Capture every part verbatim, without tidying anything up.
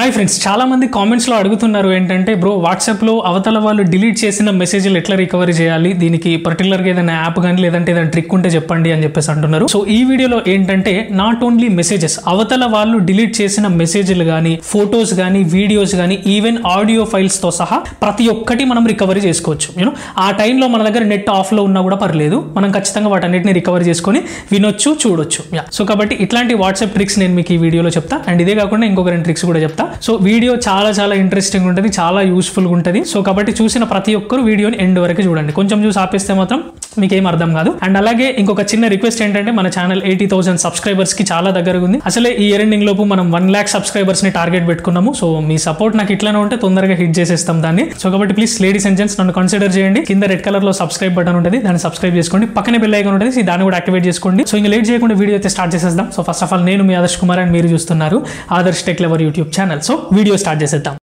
Hi friends, చాలా మంది comments లో అడుగుతున్నారు ఏంటంటే బ్రో వాట్సాప్ లో అవతల వాళ్ళు డిలీట్ చేసిన మెసేజ్లు ఎట్లా రికవరీ చేయాలి, దీనికి పర్టికులర్ గా ఏదైనా యాప్ కానీ లేదంటే ఏదైనా ట్రిక్ ఉంటే చెప్పండి అని చెప్పేసి అంటున్నారు. సో ఈ వీడియోలో ఏంటంటే నాట్ ఓన్లీ మెసేజెస్, అవతల వాళ్ళు డిలీట్ చేసిన మెసేజ్లు కానీ ఫొటోస్ కానీ వీడియోస్ కానీ ఈవెన్ ఆడియో ఫైల్స్ తో సహా ప్రతి ఒక్కటి మనం రికవరీ చేసుకోవచ్చు. యూనో ఆ టైంలో మన దగ్గర నెట్ ఆఫ్ లో ఉన్నా కూడా పర్లేదు, మనం ఖచ్చితంగా వాటన్నిటిని రికవరీ చేసుకొని వినొచ్చు, చూడొచ్చు. సో కాబట్టి ఇట్లాంటి వాట్సాప్ ట్రిక్స్ నేను మీకు ఈ వీడియోలో చెప్తా. అండ్ ఇదే కాకుండా ఇంకొక రెండు ట్రిక్స్ కూడా చెప్తా. సో వీడియో చాలా చాలా ఇంట్రెస్టింగ్ ఉంటుంది, చాలా యూస్ఫుల్ గా ఉంటుంది. సో కాబట్టి చూసిన ప్రతి ఒక్కరు వీడియోని ఎండ్ వరకు చూడండి. కొంచెం చూసి ఆపేస్తే మాత్రం మీకేం అర్థం కాదు. అండ్ అలాగే ఇంకొక చిన్న రిక్వెస్ట్ ఏంటంటే మన ఛానల్ ఎయిటీ థౌసండ్ సబ్స్క్రైబర్స్ కి చాలా దగ్గరగా ఉంది. అసలే ఈ ఇయర్ ఎండింగ్ లోపు మనం వన్ ల్యాక్ సబ్స్క్రైబర్స్ ని టార్గెట్ పెట్టుకున్నాము. సో మీ సపోర్ట్ నాకు ఇట్లానే ఉంటే తొందరగా హిట్ చేసేస్తాం దాన్ని. సో కాబట్టి ప్లీజ్ లేడీస్ అండ్ జెంట్స్ నన్ను కన్సిడర్ చేయండి. కింద రెడ్ కలర్ లో సబ్స్క్రైబ్ బటన్ ఉంటుంది, దాన్ని సబ్స్క్రైబ్ చేసుకోండి. పక్కనే బెల్ ఐకాన్ ఉంటుంది, దాన్ని కూడా యాక్టివేట్ చేసుకోండి. సో ఇంకా లేట్ చేయకుండా వీడియో అయితే స్టార్ట్ చేసేద్దాం. సో ఫస్ట్ ఆఫ్ ఆల్ నేను మీ ఆదర్శ్ కుమార్ అండ్ మీరు చూస్తున్నారు Adarsh tech lover YouTube channel. So video start చేసేద్దాం.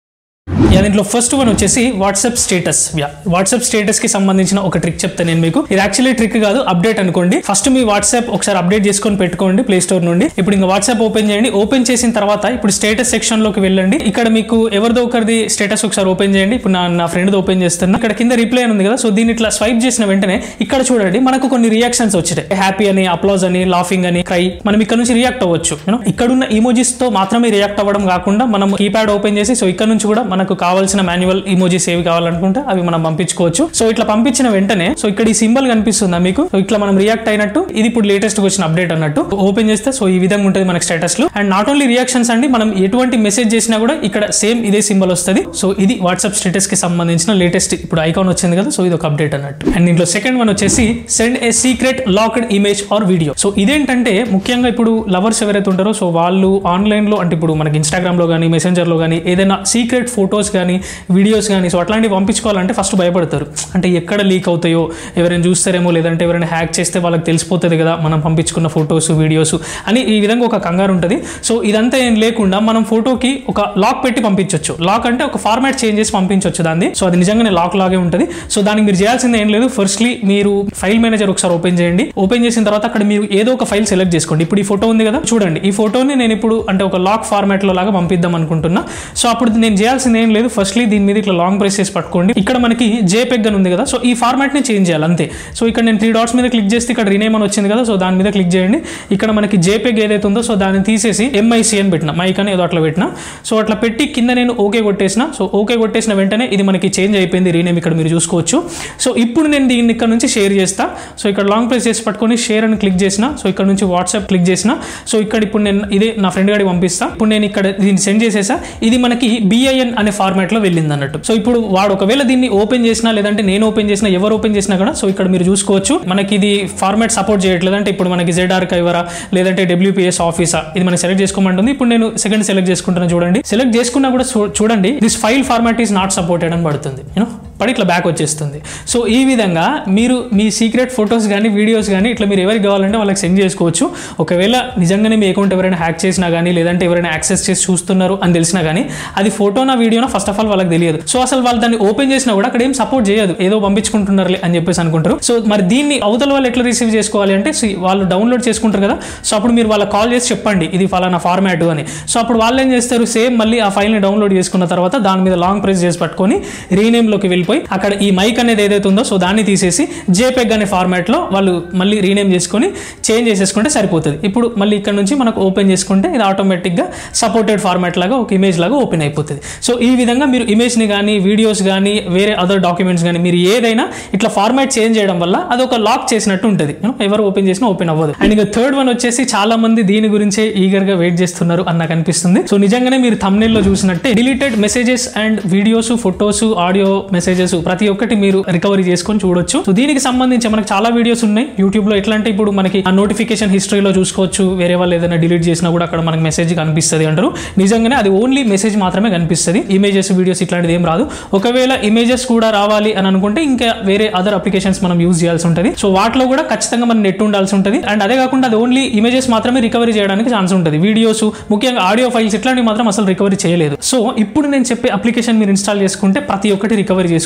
దీంట్లో ఫస్ట్ వన్ వచ్చేసి వాట్సాప్ స్టేటస్. వాట్సాప్ స్టేటస్ కి సంబంధించిన ఒక ట్రిక్ చెప్తాను నేను మీకు. ఇది యాక్చువల్లీ ట్రిక్ కాదు, అప్డేట్ అనుకోండి. ఫస్ట్ మీ వాట్సాప్ ఒకసారి అప్డేట్ చేసుకొని పెట్టుకోండి ప్లే స్టోర్ నుండి. ఇప్పుడు ఇంకా వాట్సాప్ ఓపెన్ చేయండి. ఓపెన్ చేసిన తర్వాత ఇప్పుడు స్టేటస్ సెక్షన్ లోకి వెళ్ళండి. ఇక్కడ మీకు ఎవరిదో ఒకరిది స్టేటస్ ఒకసారి ఓపెన్ చేయండి. ఇప్పుడు నా నా ఫ్రెండ్ ఓపెన్ చేస్తున్నా. ఇక్కడ కింద రిప్లై ఉంది కదా, సో దీన్ని ఇట్లా స్వైప్ చేసిన వెంటనే ఇక్కడ చూడండి మనకు కొన్ని రియాక్షన్స్ వచ్చాయి. హ్యాపీ అని, అప్లాజ్ అని, లాఫింగ్ అని, క్రై. మనం ఇక్కడ నుంచి రియాక్ట్ అవ్వచ్చు. ఇక్కడ ఉన్న ఇమోజీస్ తో మాత్రమే రియాక్ట్ అవ్వడం కాకుండా మనం కీప్యాడ్ ఓపెన్ చేసి సో ఇక్కడ నుంచి కూడా మనకు కావాల్సిన మాన్యువల్ ఇమోజీస్ ఏవి కావాలనుకుంటే అవి మనం పంపించుకోవచ్చు. సో ఇట్లా పంపించిన వెంటనే సో ఇక్కడ ఈ సింబల్ కనిపిస్తుందా మీకు, ఇట్లా మనం రియాక్ట్ అయినట్టు. ఇది ఇప్పుడు లేటెస్ట్ వచ్చిన అప్డేట్ అన్నట్టు. ఓపెన్ చేస్తే సో ఈ విధంగా ఉంటుంది మనకి స్టేటస్ లో. అండ్ నాట్ ఓన్లీ రియాక్షన్స్ అండి, మనం ఎటువంటి మెసేజ్ చేసినా కూడా ఇక్కడ సేమ్ ఇదే సింబల్ వస్తుంది. సో ఇది వాట్సాప్ స్టేటస్ కి సంబంధించిన లేటెస్ట్ ఇప్పుడు ఐకాన్ వచ్చింది కదా, సో ఇది ఒక అప్డేట్ అన్నట్టు. అండ్ దీంట్లో సెకండ్ వన్ వచ్చేసి send a secret locked image or video. So ఇదేంటంటే ముఖ్యంగా ఇప్పుడు లవర్స్ ఎవరైతే ఉంటారో సో వాళ్ళు ఆన్లైన్ లో అంటే ఇప్పుడు మనకి ఇన్స్టాగ్రామ్ లో కానీ మెసెంజర్ లో కానీ ఏదైనా సీక్రెట్ ఫొటోస్ కానీ వీడియోస్ కానీ సో అట్లాంటివి పంపించుకోవాలంటే ఫస్ట్ భయపడతారు. అంటే ఎక్కడ లీక్ అవుతాయో, ఎవరైనా చూస్తారేమో, లేదంటే ఎవరైనా హ్యాక్ చేస్తే వాళ్ళకి తెలిసిపోతుంది కదా మనం పంపించుకున్న ఫొటోస్ వీడియోస్ అని, ఈ విధంగా ఒక కంగారు ఉంటుంది. సో ఇదంతా ఏం లేకుండా మనం ఫోటోకి ఒక లాక్ పెట్టి పంపించవచ్చు. లాక్ అంటే ఒక ఫార్మాట్ చేంజ్ చేసి పంపించవచ్చు దాన్ని. సో అది నిజంగానే లాక్ లాగే ఉంటుంది. సో దానికి మీరు చేయాల్సింది ఏం లేదు. ఫస్ట్లీ మీరు ఫైల్ మేనేజర్ ఒకసారి ఓపెన్ చేయండి. ఓపెన్ చేసిన తర్వాత అక్కడ మీరు ఏదో ఒక ఫైల్ సెలెక్ట్ చేసుకోండి. ఇప్పుడు ఈ ఫోటో ఉంది కదా, చూడండి ఈ ఫోటోని నేను ఇప్పుడు అంటే ఒక లాక్ ఫార్మాట్ లో లాగా పంపిద్దాం అనుకుంటున్నా. సో అప్పుడు నేను చేయాల్సింది ఏం లేదు. ఫస్ట్లీ దీని మీద ఇట్లా లాంగ్ ప్రెస్ చేసి పట్టుకోండి. ఇక్కడ మనకి జేపెగ్ అని ఉంది కదా, సో ఈ ఫార్మాట్ ని చేంజ్ చేయాలి అంతే. సో ఇక్కడ నేను త్రీ డాట్స్ మీద క్లిక్ చేస్తే ఇక్కడ రీనేమ్ అని వచ్చింది కదా, సో దాని మీద క్లిక్ చేయండి. ఇక్కడ మనకి జేపెగ్ ఏదైతే ఉందో సో దాన్ని తీసేసి ఎంఐసి అని పెట్టిన, మైక్ అని ఏదో అట్లా పెట్టిన. సో అట్లా పెట్టి కింద నేను ఓకే కొట్టేసిన. సో ఓకే కొట్టేసిన వెంటనే ఇది మనకి చేంజ్ అయిపోయింది రీనేమ్, ఇక్కడ మీరు చూసుకోవచ్చు. సో ఇప్పుడు నేను దీన్ని ఇక్కడ నుంచి షేర్ చేస్తా. సో ఇక్కడ లాంగ్ ప్రెస్ చేసి పట్టుకొని షేర్ అని క్లిక్ చేసిన. సో ఇక్కడ నుంచి వాట్సాప్ క్లిక్ చేసిన. సో ఇక్కడ ఇప్పుడు నేను ఇదే నా ఫ్రెండ్ గారికి పంపిస్తా. ఇప్పుడు నేను ఇక్కడ దీన్ని సెండ్ చేసేసా. ఇది మనకి బిఐఎన్ అనే ఫార్మాట్ లో వెళ్ళింది అన్నట్టు. సో ఇప్పుడు వాడు ఒకవేళ దీన్ని ఓపెన్ చేసినా లేదంటే నేను ఓపెన్ చేసినా ఎవరు ఓపెన్ చేసినా కూడా సో ఇక్కడ మీరు చూసుకోవచ్చు మనకి ఇది ఫార్మాట్ సపోర్ట్ చేయట్లేదు. అంటే ఇప్పుడు మనకి జెడ్ ఆర్కైవరా లేదంటే డబ్ల్యూపీఎస్ ఆఫీసా ఇది మనం సెలెక్ట్ చేసుకోమంటుంది. ఇప్పుడు నేను సెకండ్ సెలెక్ట్ చేసుకుంటున్నా. చూడండి సెలెక్ట్ చేసుకున్నా కూడా చూడండి this file format is not supported అని పడుతుంది. యూనో పడి ఇట్లా బ్యాక్ వచ్చేస్తుంది. సో ఈ విధంగా మీరు మీ సీక్రెట్ ఫొటోస్ కానీ వీడియోస్ కానీ ఇట్లా మీరు ఎవరికి కావాలంటే వాళ్ళకి సెండ్ చేసుకోవచ్చు. ఒకవేళ నిజంగానే మీ అకౌంట్ ఎవరైనా హ్యాక్ చేసినా కానీ లేదంటే ఎవరైనా యాక్సెస్ చేసి చూస్తున్నారు అని తెలిసినా కానీ అది ఫోటోనా వీడియోనా ఫస్ట్ ఆఫ్ ఆల్ వాళ్ళకి తెలియదు. సో అసలు వాళ్ళు దాన్ని ఓపెన్ చేసినా కూడా అక్కడ ఏం సపోర్ట్ చేయదు, ఏదో పంపించుకుంటున్నారు అని చెప్పేసి అనుకుంటారు. సో మరి దీన్ని అవతల వాళ్ళు ఎట్లా రిసీవ్ చేసుకోవాలి అంటే వాళ్ళు డౌన్లోడ్ చేసుకుంటారు కదా, సో అప్పుడు మీరు వాళ్ళకి కాల్ చేసి చెప్పండి ఇది ఫలానా ఫార్మాట్ అని. సో అప్పుడు వాళ్ళు ఏం చేస్తారు, సేమ్ మళ్ళీ ఆ ఫైల్ని డౌన్లోడ్ చేసుకున్న తర్వాత దాని మీద లాంగ్ ప్రెస్ చేసి పట్టుకొని రీనేమ్ లోకి వెళ్ళిపోయి అక్కడ ఈ మైక్ అనేది ఏదైతే ఉందో సో దాన్ని తీసేసి జేపెగ్ అనే ఫార్మాట్ లో వాళ్ళు మళ్ళీ రీనేమ్ చేసుకొని చేంజ్ చేసేసుకుంటే సరిపోతుంది. ఇప్పుడు మళ్ళీ ఇక్కడ నుంచి మనకు ఓపెన్ చేసుకుంటే ఇది ఆటోమేటిక్ గా సపోర్టెడ్ ఫార్మాట్ లాగా ఒక ఇమేజ్ లాగా ఓపెన్ అయిపోతుంది. సో ఈ విధంగా మీరు ఇమేజ్ ని కానీ వీడియోస్ కానీ వేరే అదర్ డాక్యుమెంట్స్ కానీ మీరు ఏదైనా ఇట్లా ఫార్మాట్ చేంజ్ చేయడం వల్ల అది ఒక లాక్ చేసినట్టు ఉంటుంది. ఎవరు ఓపెన్ చేసినా ఓపెన్ అవ్వదు. అండ్ ఇంకా థర్డ్ వన్ వచ్చేసి చాలా మంది దీని గురించే ఈగర్ గా వెయిట్ చేస్తున్నారు అని నాకు అనిపిస్తుంది. సో నిజంగానే మీరు థంబ్నెయిల్ లో చూసినట్టే deleted messages and videos, photos, audio messages ప్రతి ఒక్కటి మీరు రికవరీ చేసుకొని చూడొచ్చు. సో దీనికి సంబంధించి మనకు చాలా వీడియోస్ ఉన్నాయి యూట్యూబ్ లో. ఎట్లా అంటే ఇప్పుడు మనకి ఆ నోటిఫికేషన్ హిస్టరీలో చూసుకోవచ్చు, వేరే వాళ్ళు ఏదైనా డిలీట్ చేసినా కూడా అక్కడ మనకి మెసేజ్ కనిపిస్తుంది అంటారు. నిజంగానే అది ఓన్లీ మెసేజ్ మాత్రమే కనిపిస్తుంది, ఇమేజెస్ వీడియోస్ ఇట్లాంటిది ఏం రాదు. ఒకవేళ ఇమేజెస్ కూడా రావాలి అని అనుకుంటే ఇంకా వేరే అదర్ అప్లికేషన్స్ మనం యూజ్ చేయాల్సి ఉంటుంది. సో వాటిలో కూడా ఖచ్చితంగా మన నెట్ ఉండాల్సి ఉంటుంది. అండ్ అదే కాకుండా అది ఓన్లీ ఇమేజెస్ మాత్రమే రికవరీ చేయడానికి ఛాన్స్ ఉంటుంది. వీడియోస్ ముఖ్యంగా ఆడియో ఫైల్స్ ఇట్లాంటివి మాత్రం అసలు రికవరీ చేయలేదు. సో ఇప్పుడు నేను చెప్పే అప్లికేషన్ మీరు ఇన్స్టాల్ చేసుకుంటే ప్రతి ఒక్కటి రికవరీ చేసుకోవచ్చు.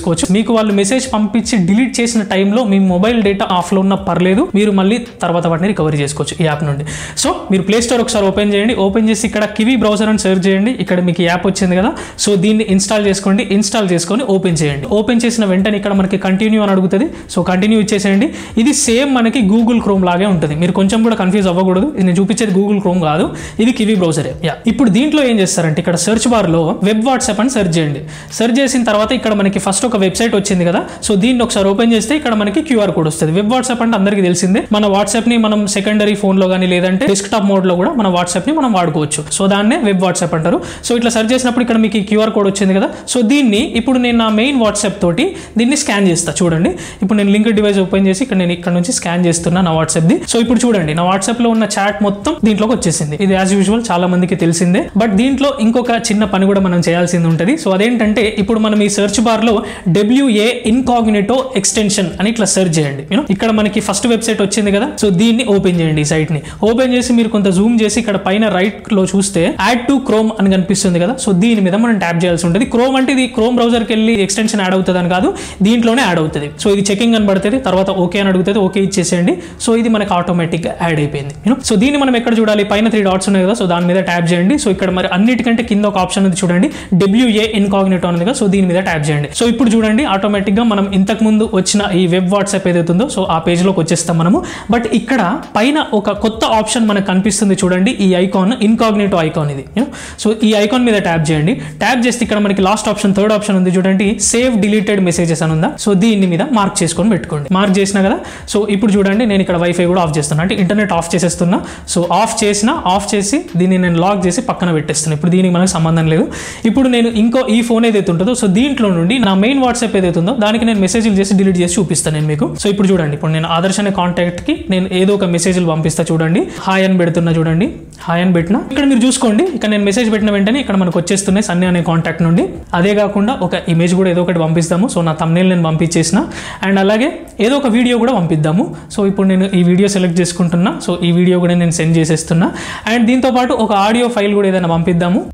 చేసుకోవచ్చు. మీకు వాళ్ళు మెసేజ్ పంపించి డిలీట్ చేసిన టైంలో మీ మొబైల్ డేటా ఆఫ్లో ఉన్న పర్లేదు, మీరు మళ్ళీ తర్వాత వాటిని రికవరీ చేసుకోవచ్చు ఈ యాప్ నుండి. సో మీరు ప్లే స్టోర్ ఒకసారి ఓపెన్ చేయండి. ఓపెన్ చేసి ఇక్కడ కివీ బ్రౌజర్ అని సెర్చ్ చేయండి. ఇక్కడ మీకు యాప్ వచ్చింది కదా, సో దీన్ని ఇన్స్టాల్ చేసుకోండి. ఇన్స్టాల్ చేసుకొని ఓపెన్ చేయండి. ఓపెన్ చేసిన వెంటనే ఇక్కడ మనకి కంటిన్యూ అని అడుగుతుంది. సో కంటిన్యూ ఇచ్చేసేయండి. ఇది సేమ్ మనకి గూగుల్ క్రోమ్ లాగే ఉంటుంది. మీరు కొంచెం కూడా కన్ఫ్యూజ్ అవ్వకూడదు. ఇది నేను చూపించేది గూగుల్ క్రోమ్ కాదు, ఇది కివీ బ్రౌజరే. యా ఇప్పుడు దీంట్లో ఏం చేస్తారంటే ఇక్కడ సెర్చ్ బార్ లో వెబ్ వాట్సాప్ అని సెర్చ్ చేయండి. సెర్చ్ చేసిన తర్వాత ఇక్కడ మనకి ఫస్ట్ ఒక వెబ్సైట్ వచ్చింది కదా, సో దీన్ని ఒకసారి ఓపెన్ చేస్తే ఇక్కడ మనకి క్యూఆర్ కోడ్ వస్తుంది. వెబ్ వాట్సాప్ అంటే అందరికీ తెలిసిందే. మన వాట్సాప్ ని మనం సెకండరీ ఫోన్ లో కానీ లేదంటే డెస్క్టాప్ మోడ్ లో కూడా మన వాట్సాప్ ని మనం వాడుకోవచ్చు. సో దాన్నే వెబ్ వాట్సాప్ అంటారు. సో ఇట్లా సెర్చ్ చేసినప్పుడు ఇక్కడ మీకు క్యూఆర్ కోడ్ వచ్చింది కదా, సో దీన్ని ఇప్పుడు నేను నా మెయిన్ వాట్సాప్ తోటి దీన్ని స్కాన్ చేస్తా. చూడండి ఇప్పుడు నేను లింక్ డివైస్ ఓపెన్ చేసి ఇక్కడ నేను ఇక్కడ నుంచి స్కాన్ చేస్తున్నా నా వాట్సాప్ ది. సో ఇప్పుడు చూడండి నా వాట్సాప్ లో ఉన్న చాట్ మొత్తం దీంట్లోకి వచ్చేసింది. ఇది యాజ్ యూజువల్ చాలా మందికి తెలిసిందే. బట్ దీంట్లో ఇంకొక చిన్న పని కూడా మనం చేయాల్సింది ఉంటుంది. సో అదేంటంటే ఇప్పుడు మనం ఈ సెర్చ్ బార్ లో డబ్ల్యూఏ ఇన్కాగ్నిటో ఎక్స్టెన్షన్ అని ఇట్లా సెర్చ్ చేయండి. యూనో ఇక్కడ మనకి ఫస్ట్ వెబ్సైట్ వచ్చింది కదా, సో దీన్ని ఓపెన్ చేయండి. ఈ సైట్ ని ఓపెన్ చేసి మీరు కొంత జూమ్ చేసి ఇక్కడ పైన రైట్ లో చూస్తే యాడ్ టు క్రోమ్ అని కనిపిస్తుంది కదా, సో దీని మీద మనం ట్యాప్ చేయాల్సి ఉంటుంది. క్రోమ్ అంటే ఇది క్రోమ్ బ్రౌజర్కి వెళ్ళి ఎక్స్టెన్షన్ యాడ్ అవుతుంది అని కాదు, దీంట్లోనే యాడ్ అవుతుంది. సో ఇది చెకింగ్ అని పడుతుంది, తర్వాత ఓకే అని అడుగుతుంది, ఓకే ఇచ్చేసేయండి. సో ఇది మనకి ఆటోమేటిక్ గా యాడ్ అయిపోయింది. యూనో సో దీన్ని మనం ఎక్కడ చూడాలి, పైన త్రీ డాట్స్ ఉన్నాయి కదా, సో దాని మీద ట్యాప్ చేయండి. సో ఇక్కడ మరి అన్నిటికంటే కింద ఒక ఆప్షన్ ఉంది చూడండి, డబ్ల్యూఏ ఇన్కాగ్నిటో ఉంది కదా, సో దీని మీద ట్యాప్ చేయండి. సో ఇప్పుడు చూడండి ఆటోమేటిక్ గా మనం ఇంతకు ముందు వచ్చిన ఈ వెబ్ వాట్సాప్ ఏదైతుందో సో ఆ పేజ్ లోకి వచ్చేస్తాం మనము. బట్ ఇక్కడ పైన ఒక కొత్త ఆప్షన్ మనకు కనిపిస్తుంది చూడండి, ఈ ఐకాన్ ఇన్కాగ్నిటో ఐకాన్ ఇది. సో ఈ ఐకాన్ మీద ట్యాప్ చేయండి. ట్యాప్ చేస్తే ఇక్కడ మనకి లాస్ట్ ఆప్షన్ థర్డ్ ఆప్షన్ ఉంది చూడండి, సేవ్ డిలీటెడ్ మెసేజెస్ అని ఉందా, సో దీని మీద మార్క్ చేసుకొని పెట్టుకోండి. మార్క్ చేసినా కదా, సో ఇప్పుడు చూడండి నేను ఇక్కడ వైఫై కూడా ఆఫ్ చేస్తున్నా, అంటే ఇంటర్నెట్ ఆఫ్ చేసేస్తున్నా. సో ఆఫ్ చేసిన ఆఫ్ చేసి దీన్ని నేను లాక్ చేసి పక్కన పెట్టేస్తున్నా. ఇప్పుడు దీనికి మనకు సంబంధం లేదు. ఇప్పుడు నేను ఇంకో ఈ ఫోన్ ఏదైతే ఉంటుందో సో దీంట్లో నుండి నా మెయిన్ వాట్సాప్ ఏదైతే ఉందో దానికి నేను మెసేజ్లు చేసి డిలీట్ చేసి చూపిస్తాను నేను మీకు. సో ఇప్పుడు చూడండి ఇప్పుడు నేను ఆదర్శ్ అనే కాంటాక్ట్ కి నేను ఏదో ఒక మెసేజ్లు పంపిస్తా చూడండి. హాయ్ అని పెడుతున్నా చూడండి, హాయ్ అని పెట్టినా. ఇక్కడ మీరు చూసుకోండి ఇక్కడ నేను మెసేజ్ పెట్టిన వెంటనే ఇక్కడ మనకు వచ్చేస్తున్నాయి సన్నీ అనే కాంటాక్ట్ నుండి. అదే కాకుండా ఒక ఇమేజ్ కూడా ఏదో ఒకటి పంపిస్తాము. సో నా thumbnail నేను పంపించేసిన, అండ్ అలాగే ఏదో ఒక వీడియో కూడా పంపిద్దాము. సో ఇప్పుడు నేను ఈ వీడియో సెలెక్ట్ చేసుకుంటున్నా. సో ఈ వీడియో కూడా నేను సెండ్ చేసేస్తున్నా. అండ్ దీంతో పాటు ఒక ఆడియో ఫైల్ కూడా ఏదైనా పంపిద్దాము.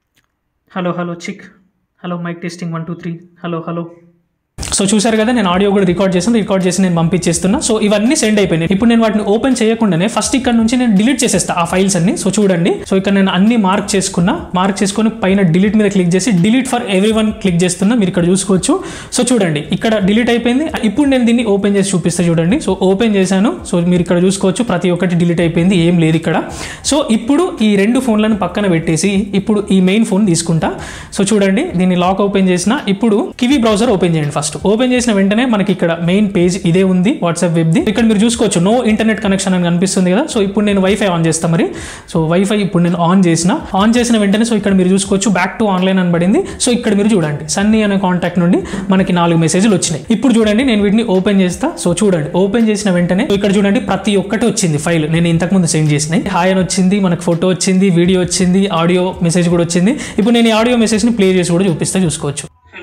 Hello hello check, hello mike testing one two three, hello hello. So చూసారు కదా నేను ఆడియో కూడా రికార్డ్ చేసాను, రికార్డ్ చేసి నేను పంపించేస్తున్నా. సో ఇవన్నీ సెండ్ అయిపోయినాయి. ఇప్పుడు నేను వాటిని ఓపెన్ చేయకుండానే ఫస్ట్ ఇక్కడ నుంచి నేను డిలీట్ చేసేస్తా ఆ ఫైల్స్ అన్ని. సో చూడండి సో ఇక్కడ నేను అన్ని మార్క్ చేసుకున్నా. మార్క్ చేసుకుని పైన డిలీట్ మీద క్లిక్ చేసి delete for everyone click చేస్తున్నా. మీరు ఇక్కడ చూసుకోవచ్చు. సో చూడండి ఇక్కడ డిలీట్ అయిపోయింది. ఇప్పుడు నేను దీన్ని ఓపెన్ చేసి చూపిస్తా చూడండి. సో ఓపెన్ చేశాను. సో మీరు ఇక్కడ చూసుకోవచ్చు ప్రతి ఒక్కటి డిలీట్ అయిపోయింది, ఏం లేదు ఇక్కడ. సో ఇప్పుడు ఈ రెండు ఫోన్లను పక్కన పెట్టేసి ఇప్పుడు ఈ మెయిన్ ఫోన్ తీసుకుంటా. సో చూడండి దీన్ని లాక్ ఓపెన్ చేసిన. ఇప్పుడు కివీ బ్రౌజర్ ఓపెన్ చేయండి. ఫస్ట్ ఓపెన్ చేసిన వెంటనే మనకి ఇక్కడ మెయిన్ పేజ్ ఇదే ఉంది వాట్సాప్ వెబ్ది. ఇక్కడ మీరు చూసుకోవచ్చు నో ఇంటర్నెట్ కనెక్షన్ అని కనిపిస్తుంది కదా. సో ఇప్పుడు నేను వైఫై ఆన్ చేస్తా మరి. సో వైఫై ఇప్పుడు నేను ఆన్ చేసిన. ఆన్ చేసిన వెంటనే సో ఇక్కడ మీరు చూసుకోవచ్చు బ్యాక్ టు ఆన్లైన్ అని పడింది. సో ఇక్కడ మీరు చూడండి సన్నీ అనే కాంటాక్ట్ నుండి మనకి నాలుగు మెసేజ్లు వచ్చినాయి. ఇప్పుడు చూడండి నేను వీటిని ఓపెన్ చేస్తా. సో చూడండి ఓపెన్ చేసిన వెంటనే ఇక్కడ చూడండి ప్రతి ఒక్కటి వచ్చింది ఫైల్ నేను ఇంతకు ముందు సెండ్ చేసినాయి. హాయ్ అని వచ్చింది, మనకు ఫోటో వచ్చింది, వీడియో వచ్చింది, ఆడియో మెసేజ్ కూడా వచ్చింది. ఇప్పుడు నేను ఈ ఆడియో మెసేజ్ ని ప్లే చేసి కూడా చూపిస్తా చూసుకోవచ్చు.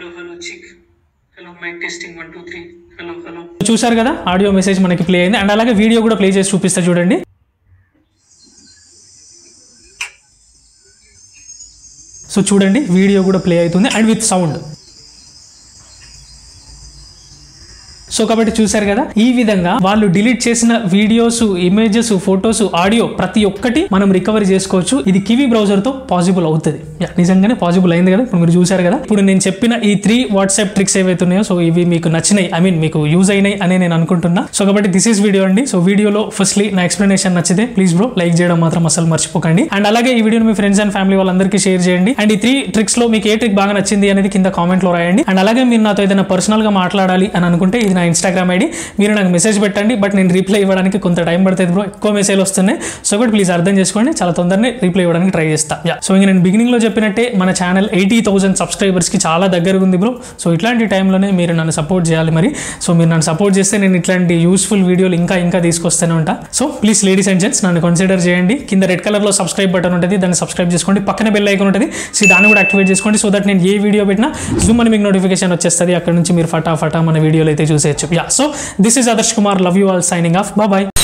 చూసారు కదా ఆడియో మెసేజ్ మనకి ప్లే అయింది. అండ్ అలాగే వీడియో కూడా ప్లే చేసి చూపిస్తా చూడండి. సో చూడండి వీడియో కూడా ప్లే అవుతుంది అండ్ విత్ సౌండ్. సో కాబట్టి చూసారు కదా ఈ విధంగా వాళ్ళు డిలీట్ చేసిన వీడియోస్, ఇమేజెస్, ఫొటోస్, ఆడియో ప్రతి ఒక్కటి మనం రికవరీ చేసుకోవచ్చు. ఇది కివీ బ్రౌజర్ తో పాసిబుల్ అవుతుంది. నిజంగానే పాసిబుల్ అయింది కదా. ఇప్పుడు మీరు చూసారు కదా. ఇప్పుడు నేను చెప్పిన ఈ త్రీ వాట్సాప్ ట్రిక్స్ ఏవైతే ఉన్నాయో సో ఇవి మీకు నచ్చినాయి, ఐ మీన్ మీకు యూజ్ అయినాయి అని నేను అనుకుంటున్నా. సో కాబట్టి దిస్ ఈస్ వీడియో అండి. సో వీడియోలో ఫస్ట్లీ నా ఎక్స్ప్లెనేషన్ నచ్చితే ప్లీజ్ బ్రో లైక్ చేయడం మాత్రం అసలు మర్చిపోకండి. అండ్ అలాగే ఈ వీడియోని మీ ఫ్రెండ్స్ అండ్ ఫ్యామిలీ వాళ్ళందరికీ షేర్ చేయండి. అండ్ ఈ త్రీ ట్రిక్స్ లో మీకు ఏ ట్రిక్ బాగా నచ్చింది అనేది కింద కామెంట్ లో రాయండి. అండ్ అలాగే మీరు నాతో ఏదైనా పర్సనల్ గా మాట్లాడాలి అని అనుకుంటే ఇది నా ఇన్స్టాగ్రామ్ ఐడి, మీరు నాకు మెసేజ్ పెట్టండి. బట్ నేను రిప్లై ఇవ్వడానికి కొంత టైం పడుతుంది బ్రో, ఎక్కువ మెసేజ్ వస్తున్నాయి. సో బట్ ప్లీజ్ అర్థం చేసుకోండి, చాలా తొందరనే రిప్లై ఇవ్వడానికి ట్రై చేస్తా. సో ఇంకా నేను బిగినింగ్ లో చెప్పినట్టే మన ఛానల్ ఎయిటీ థౌసండ్ సబ్స్క్రైబర్స్ కి చాలా దగ్గరగా ఉంది బ్రో. సో ఇట్లాంటి టైంలోనే మీరు నన్ను సపోర్ట్ చేయాలి మరి. సో మీరు నన్ను సపోర్ట్ చేస్తే నేను ఇట్లాంటి యూస్ఫుల్ వీడియోలు ఇంకా ఇంకా తీసుకొస్తూనే ఉంటా. So please ladies and gents నన్ను కన్సిడర్ చేయండి. కింద రెడ్ కలర్ లో సబ్స్క్రైబ్ బటన్ ఉంటుంది, దాన్ని సబ్స్క్రైబ్ చేసుకోండి. పక్కన బెల్ ఐకాన్ ఉంటుంది, సో దాన్ని కూడా యాక్టివేట్ చేసుకోండి. సో దట్ నేను ఏ వీడియో పెట్టినా జూమ్ అని మీకు నోటిఫికేషన్ వచ్చేస్తుంది. అక్కడ నుంచి మీరు ఫటాఫటా మన వీడియోలు అయితే చూసేయచ్చు. Yeah so this is Adarsh Kumar, love you all, signing off, bye bye.